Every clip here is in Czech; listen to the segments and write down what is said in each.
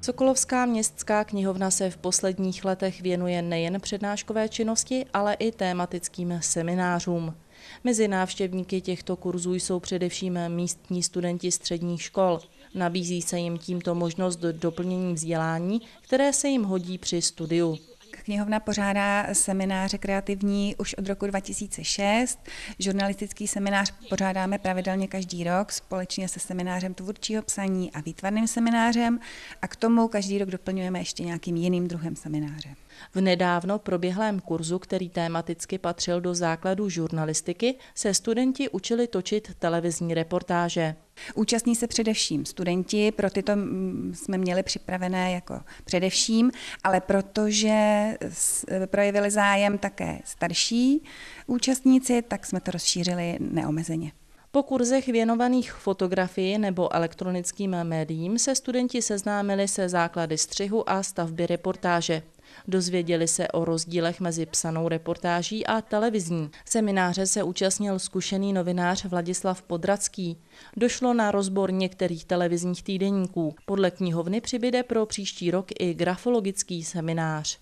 Sokolovská městská knihovna se v posledních letech věnuje nejen přednáškové činnosti, ale i tématickým seminářům. Mezi návštěvníky těchto kurzů jsou především místní studenti středních škol. Nabízí se jim tímto možnost doplnění vzdělání, které se jim hodí při studiu. Knihovna pořádá semináře kreativní už od roku 2006. Žurnalistický seminář pořádáme pravidelně každý rok společně se seminářem tvůrčího psaní a výtvarným seminářem a k tomu každý rok doplňujeme ještě nějakým jiným druhem semináře. V nedávno proběhlém kurzu, který tématicky patřil do základů žurnalistiky, se studenti učili točit televizní reportáže. Účastní se především studenti, pro tyto jsme měli připravené jako především, ale protože projevili zájem také starší účastníci, tak jsme to rozšířili neomezeně. Po kurzech věnovaných fotografii nebo elektronickým médiím se studenti seznámili se základy střihu a stavby reportáže. Dozvěděli se o rozdílech mezi psanou reportáží a televizní. Semináře se účastnil zkušený novinář Vladislav Podradský. Došlo na rozbor některých televizních týdeníků. Podle knihovny přibude pro příští rok i grafologický seminář.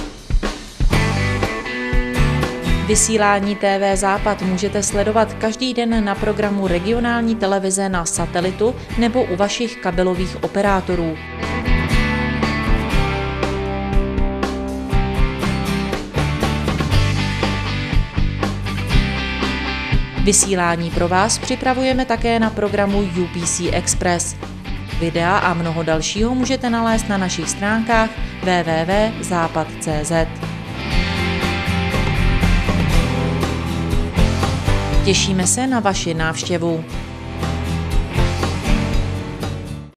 Vysílání TV Západ můžete sledovat každý den na programu regionální televize na satelitu nebo u vašich kabelových operátorů. Vysílání pro vás připravujeme také na programu UPC Express. Videa a mnoho dalšího můžete nalézt na našich stránkách www.zapad.cz. Těšíme se na vaši návštěvu.